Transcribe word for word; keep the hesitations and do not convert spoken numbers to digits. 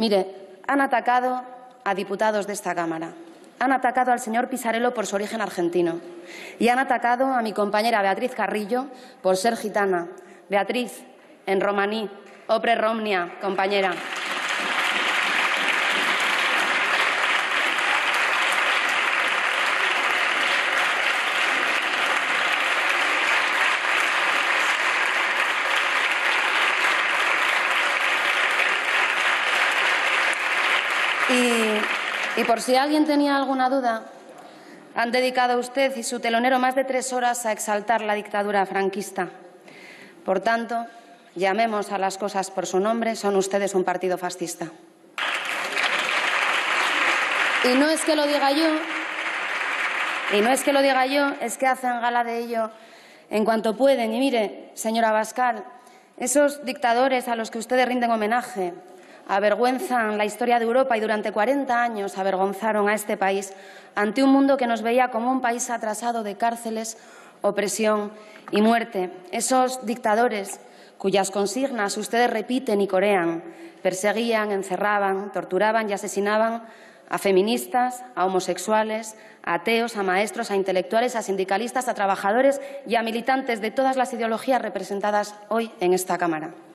Mire, han atacado a diputados de esta Cámara, han atacado al señor Pisarello por su origen argentino y han atacado a mi compañera Beatriz Carrillo por ser gitana. Beatriz, en romaní, opre romnia, compañera. Y, y por si alguien tenía alguna duda, han dedicado usted y su telonero más de tres horas a exaltar la dictadura franquista. Por tanto, llamemos a las cosas por su nombre, son ustedes un partido fascista. Y no es que lo diga yo, y no es que lo diga yo, es que hacen gala de ello en cuanto pueden. Y mire, señora Abascal, esos dictadores a los que ustedes rinden homenaje avergüenzan la historia de Europa y durante cuarenta años avergonzaron a este país ante un mundo que nos veía como un país atrasado de cárceles, opresión y muerte. Esos dictadores cuyas consignas ustedes repiten y corean, perseguían, encerraban, torturaban y asesinaban a feministas, a homosexuales, a ateos, a maestros, a intelectuales, a sindicalistas, a trabajadores y a militantes de todas las ideologías representadas hoy en esta Cámara.